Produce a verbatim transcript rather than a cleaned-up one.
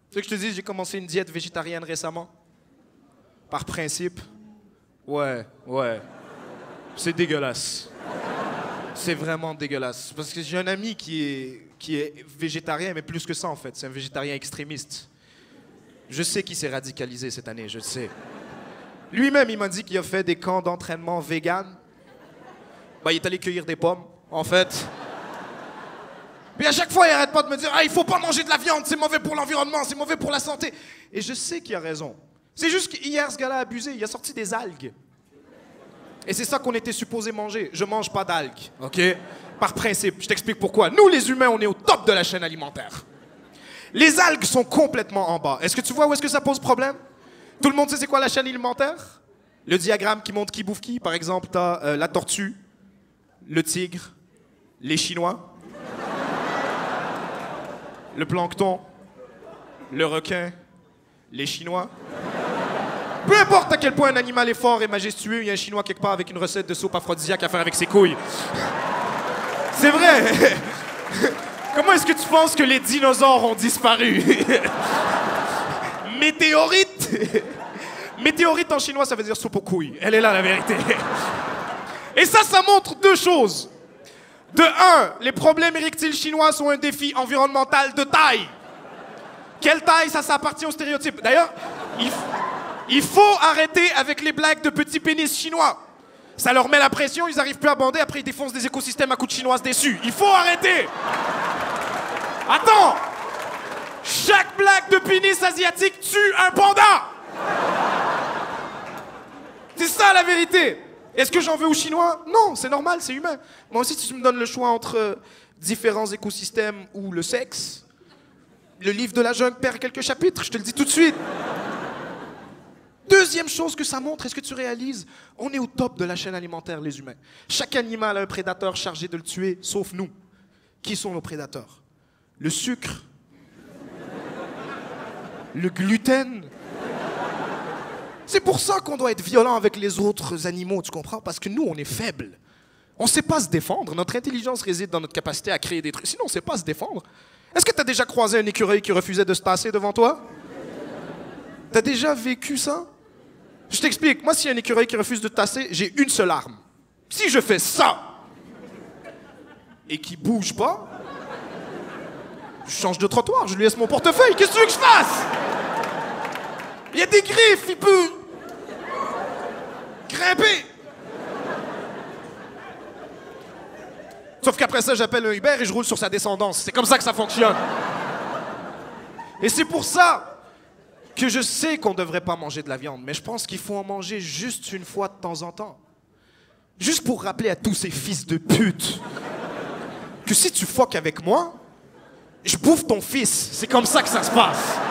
Tu sais que je te dis, j'ai commencé une diète végétarienne récemment. Par principe. Ouais, ouais. C'est dégueulasse. C'est vraiment dégueulasse. Parce que j'ai un ami qui est, qui est végétarien, mais plus que ça en fait. C'est un végétarien extrémiste. Je sais qu'il s'est radicalisé cette année, je le sais. Lui-même, il m'a dit qu'il a fait des camps d'entraînement vegan. Bah, il est allé cueillir des pommes, en fait. Puis à chaque fois, il arrête pas de me dire « Ah, il faut pas manger de la viande, c'est mauvais pour l'environnement, c'est mauvais pour la santé. » Et je sais qu'il a raison. C'est juste qu'hier, ce gars-là a abusé, il a sorti des algues. Et c'est ça qu'on était supposé manger. Je mange pas d'algues, OK? Par principe, je t'explique pourquoi. Nous, les humains, on est au top de la chaîne alimentaire. Les algues sont complètement en bas. Est-ce que tu vois où est-ce que ça pose problème? Tout le monde sait c'est quoi la chaîne alimentaire? Le diagramme qui montre qui bouffe qui. Par exemple, t'as euh, la tortue, le tigre, les Chinois, le plancton, le requin, les Chinois. Peu importe à quel point un animal est fort et majestueux, il y a un Chinois quelque part avec une recette de soupe aphrodisiaque à faire avec ses couilles. C'est vrai. Comment est-ce que tu penses que les dinosaures ont disparu? Météorite. Météorite en chinois, ça veut dire soupe aux couilles. Elle est là, la vérité. Et ça, ça montre deux choses. De un, les problèmes érectiles chinois sont un défi environnemental de taille. Quelle taille? Ça, ça appartient au stéréotype. D'ailleurs, il, il faut arrêter avec les blagues de petits pénis chinois. Ça leur met la pression, ils n'arrivent plus à bander, après ils défoncent des écosystèmes à coups de chinoises déçues. Il faut arrêter! Attends! Chaque blague de pénis asiatique tue un panda! C'est ça la vérité! Est-ce que j'en veux aux Chinois? Non, c'est normal, c'est humain. Moi aussi, si tu me donnes le choix entre euh, différents écosystèmes ou le sexe, le livre de la jungle perd quelques chapitres, je te le dis tout de suite. Deuxième chose que ça montre, est-ce que tu réalises? On est au top de la chaîne alimentaire, les humains. Chaque animal a un prédateur chargé de le tuer, sauf nous. Qui sont nos prédateurs? Le sucre, le gluten. C'est pour ça qu'on doit être violent avec les autres animaux, tu comprends? Parce que nous, on est faibles. On ne sait pas se défendre. Notre intelligence réside dans notre capacité à créer des trucs. Sinon, on ne sait pas se défendre. Est-ce que tu as déjà croisé un écureuil qui refusait de se tasser devant toi? T'as déjà vécu ça? Je t'explique. Moi, s'il y a un écureuil qui refuse de tasser, j'ai une seule arme. Si je fais ça et qu'il bouge pas, je change de trottoir, je lui laisse mon portefeuille. Qu'est-ce que tu veux que je fasse? Il y a des griffes, il peut grimper. Sauf qu'après ça, j'appelle un Uber et je roule sur sa descendance. C'est comme ça que ça fonctionne. Et c'est pour ça que je sais qu'on ne devrait pas manger de la viande, mais je pense qu'il faut en manger juste une fois de temps en temps. Juste pour rappeler à tous ces fils de pute que si tu fuck avec moi, je bouffe ton fils. C'est comme ça que ça se passe.